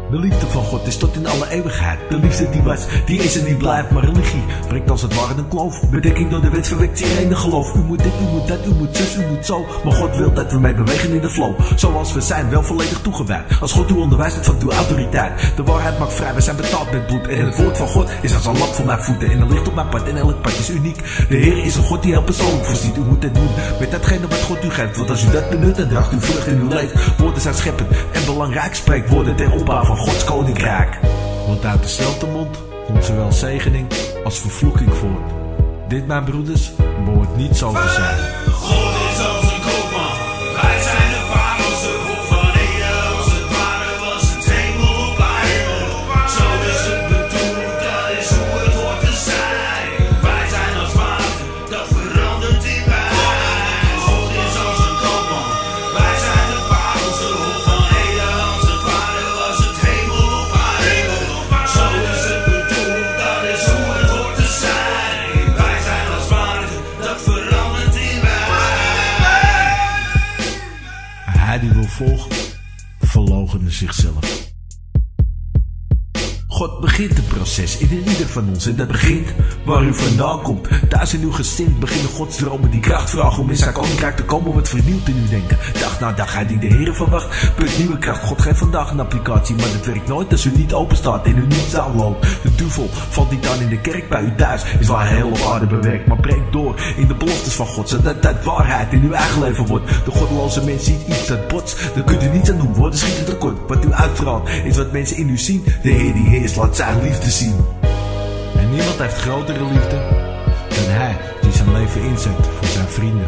De liefde van God is tot in alle eeuwigheid. De liefde die was, die is en die blijft. Maar religie brengt als het ware een kloof. Bedekking door de wet verwekt iedereen geloof. U moet dit, u moet dat, u moet zus, u moet zo. Maar God wil dat we mee bewegen in de flow. Zoals we zijn, wel volledig toegewijd. Als God u onderwijst, het van uw autoriteit. De waarheid maakt vrij, we zijn betaald met bloed. En het woord van God is als een lamp voor mijn voeten. En een licht op mijn pad en elk pad is uniek. De Heer is een God die heel persoonlijk voorziet. U moet het doen met datgene wat God u geeft. Want als u dat benut, dan draagt u vrucht in uw leven. Woorden zijn scheppend en belangrijk. Spreek woorden ter opbouw van Gods koninkrijk. Want uit dezelfde mond komt zowel zegening als vervloeking voort. Dit, mijn broeders, behoort niet zo te zijn. God is als een koopman, wij zijn de parels, de hof van Eden. Als het ware was het hemel op aarde. Zo is het bedoeld, dat is hoe het hoort te zijn. Wij zijn als water, dat verandert in wijn. God is als een koopman, wij zijn de parels, de hof van Eden. Als het ware was het hemel op aarde. Zo is het bedoeld, dat is hoe het hoort te zijn. Wij zijn als water, dat verandert in wijn. Hij die wil volgen, verloochenen zichzelf. God begint het proces in ieder van ons. En dat begint waar u vandaan komt. Thuis in uw gezin beginnen Gods dromen die kracht vragen om in zijn koninkrijk te komen. Wat vernieuwt in uw denken. Dag na dag hij die de Heer verwacht. Punt nieuwe kracht. God geeft vandaag een applicatie. Maar dat werkt nooit als u niet open staat en u niet zaal loopt. De duivel valt niet aan in de kerk bij u thuis. Is waar hij heel op aarde bewerkt. Maar breekt door in de beloftes van God. Zodat dat waarheid in uw eigen leven wordt. De goddeloze mens ziet iets dat botst. Daar kunt u niets aan doen. Woorden schieten tekort. Wat u uitstraalt is wat mensen in u zien. De Heer die heerst laat zijn liefde zien. En niemand heeft grotere liefde dan hij die zijn leven inzet voor zijn vrienden.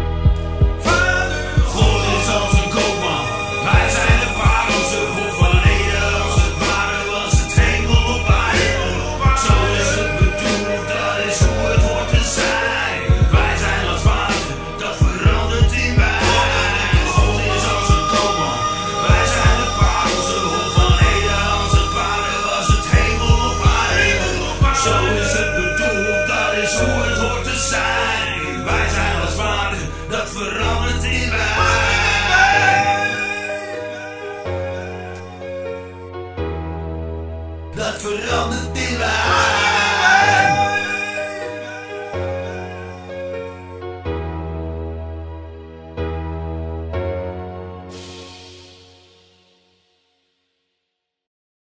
God is als een koopman, wij zijn de parels, de hof van Eden. Als het ware was het hemel op aarde. Zo is het bedoeld, dat is hoe het hoort te zijn. Wij zijn als water, dat verandert in wijn. God is als een koopman, wij zijn de parels, de hof van Eden. Als het ware was het hemel op aarde. Zo is het bedoeld, dat is hoe het hoort te zijn. Wij zijn als water, dat verandert in wijn. Dat verandert in wijn.